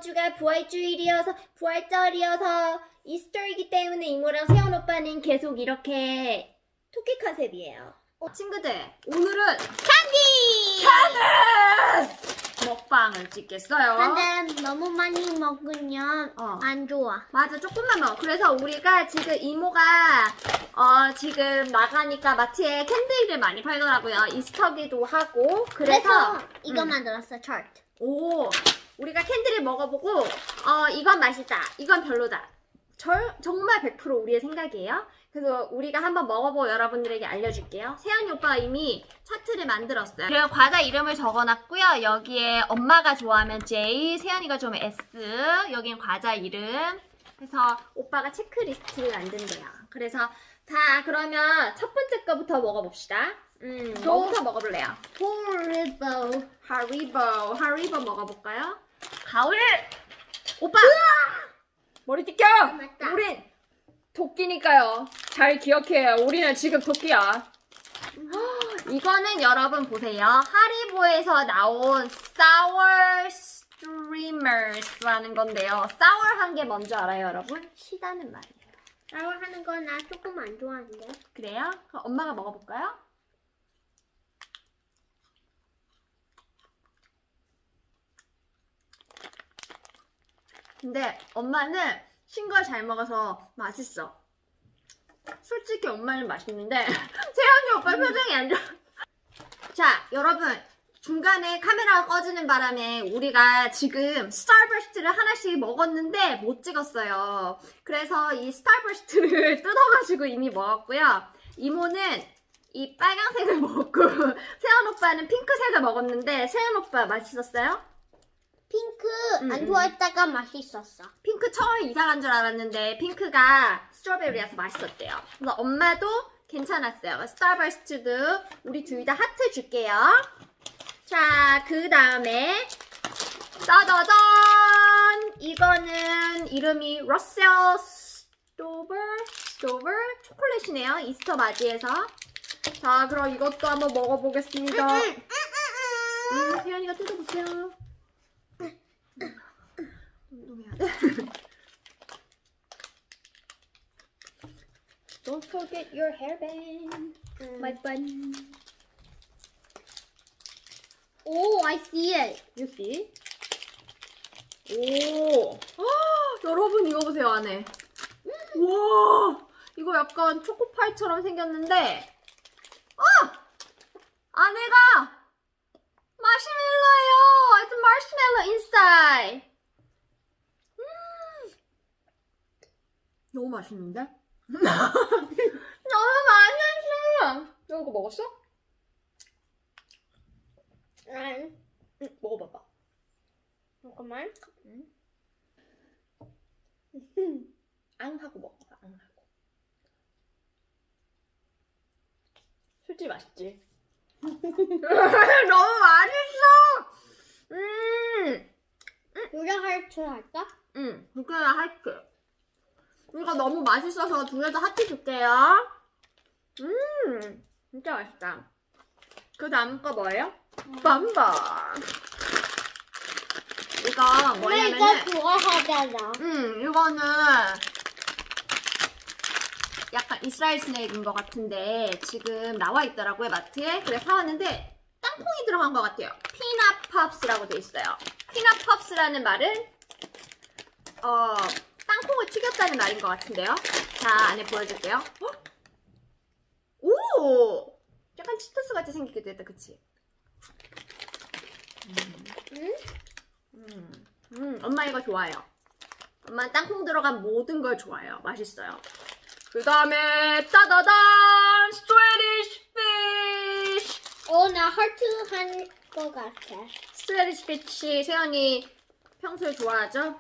주가 부활절이어서 이스터이기 때문에 이모랑 세연 오빠는 계속 이렇게 토끼 컨셉이에요. 친구들, 오늘은 캔디! 먹방을 찍겠어요. 근데 너무 많이 먹으면 안 좋아. 맞아, 조금만 먹어. 그래서 우리가 지금 이모가 지금 나가니까 마트에 캔디를 많이 팔더라고요. 이스터기도 하고. 그래서 이거 만들었어, 차트. 오, 우리가 캔디를 먹어보고 이건 맛있다, 이건 별로다. 정말 100% 우리의 생각이에요. 그래서 우리가 한번 먹어보고 여러분들에게 알려줄게요. 세연이 오빠가 이미 차트를 만들었어요. 그리고 과자 이름을 적어놨고요. 여기에 엄마가 좋아하면 J, 세연이가 좋아하면 S, 여기는 과자 이름. 그래서 오빠가 체크리스트를 만든대요. 그래서 자, 그러면 첫 번째 거부터 먹어봅시다. 뭐부터 먹어볼래요? 하리보 먹어볼까요? 가을! 오빠! 머리 띠껴! 맞다. 우린 도끼니까요. 잘 기억해요. 우리는 지금 도끼야. 이거는 여러분 보세요. 하리보에서 나온 Sour Streamers라는 건데요. Sour한 게 뭔지 알아요, 여러분? 시다는 말이에요. 하는 거 나 조금 안 좋아하는데. 그래요? 그럼 엄마가 먹어볼까요? 근데 엄마는 신 걸 잘 먹어서 맛있어. 솔직히 엄마는 맛있는데 세연이 오빠 표정이 안 좋아. 자, 여러분, 중간에 카메라가 꺼지는 바람에 우리가 지금 스타버스트를 하나씩 먹었는데 못 찍었어요. 그래서 이 스타버스트를 뜯어가지고 이미 먹었고요. 이모는 이 빨간색을 먹었고 세연 오빠는 핑크색을 먹었는데 세연 오빠 맛있었어요? 핑크 안 좋아했다가 맛있었어. 핑크 처음에 이상한 줄 알았는데 핑크가 스트로베리라서 맛있었대요. 그래서 엄마도 괜찮았어요. 스타버스트도 우리 둘 다 하트 줄게요. 자, 그 다음에 짜자잔! 이거는 이름이 러셀 스토버 초콜릿이네요. 이스터 맞이해서. 자, 그럼 이것도 한번 먹어보겠습니다. 세연이가 뜯어보세요. 운동해야 돼. Don't forget your hairband. My bun. Oh, I see it. You see? 오, 여러분 이거 보세요, 안에. 와, 이거 약간 초코파이처럼 생겼는데, 안에가 마시멜로예요. It's marshmallow inside. 너무 맛있는데? 너무 맛있어. 너 이거 먹었어? 응. 먹어봐봐. 잠깐만. 앙 하고 먹어봐. 앙 하고. 솔직히 맛있지? 너무 맛있어. 요정 하트 할까? 그래 할게. 이거 너무 맛있어서 두 개 다 하트 줄게요. 진짜 맛있다. 그 다음 거 뭐예요? 밤바. 이거 뭐냐면은, 이거 좋아하잖아. 이거는 약간 이스라엘 스낵인 것 같은데 지금 나와 있더라고요, 마트에. 그래서 사왔는데 땅콩이 들어간 것 같아요. 피넛 팝스라고 돼 있어요. 피넛 팝스라는 말은 땅콩을 튀겼다는 말인 것 같은데요. 자, 안에 보여줄게요. 헉? 오! 약간 치토스 같이 생기기도 했다, 그치? 엄마 이거 좋아요. 엄마 땅콩 들어간 모든 걸 좋아해요. 맛있어요. 그 다음에 따다단! 스트레디쉬 피쉬! 나 하트 한 거 같아. 스트레디쉬 피쉬 세연이 평소에 좋아하죠?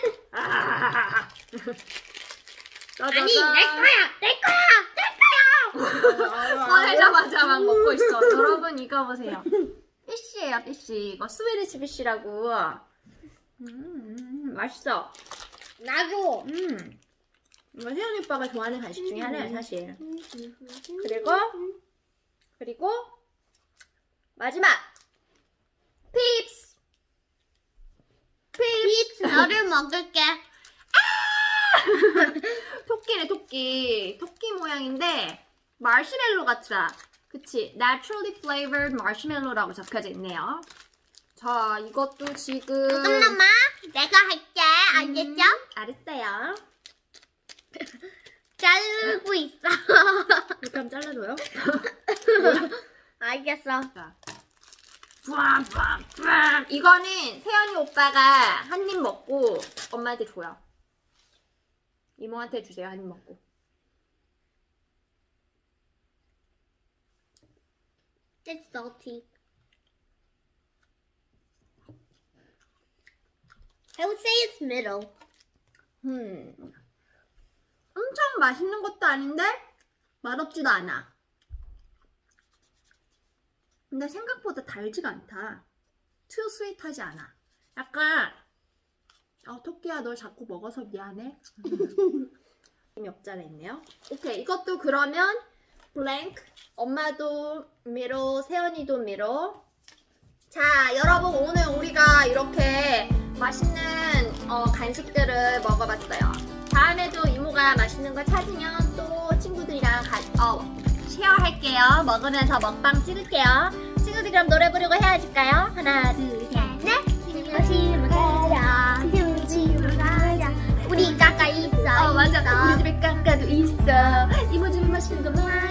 아니, 내 거야! 꺼내자마자 막 먹고 있어. 여러분 이거 보세요. 피쉬예요, 피쉬. 이거 스웨디시 피쉬라고. 맛있어. 나도. 이거 세연이 오빠가 좋아하는 간식 중에 하나예요, 사실. 그리고 마지막 핍스. 핍스 너를 먹을게. 토끼네, 토끼. 토끼 모양인데 마시멜로 같더라. 그치? Naturally flavored marshmallow라고 적혀져 있네요. 자, 이것도 지금 잠깐만, 내가 할게. 알겠죠? 알았어요. 자르고 있어. 이렇게 한번 잘라줘요. 알겠어. 자. 이거는 세연이 오빠가 한 입 먹고 엄마한테 줘요. 이모한테 주세요. 한 입 먹고. It's salty. I would say it's middle. 엄청 맛있는 것도 아닌데 맛없지도 않아. 근데 생각보다 달지가 않다. too sweet하지 않아. 약간 토끼야 널 자꾸 먹어서 미안해. 힘이 없잖아 있네요. 오케이, 이것도 그러면 blank. 엄마도 미로, 세연이도 미로. 자, 여러분 오늘 우리가 이렇게 맛있는 간식들을 먹어봤어요. 다음에도 이모가 맛있는 거 찾으면 또 친구들이랑 쉐어할게요. 먹으면서 먹방 찍을게요. 친구들 그럼 노래 부르고 헤어질까요? 하나, 둘, 셋, 넷. 집으로 가자. 집으로 가자. 우리 까까 있어. 맞아. 우리 집에 깎아도 있어. 이모 집에 맛있는 거 많아.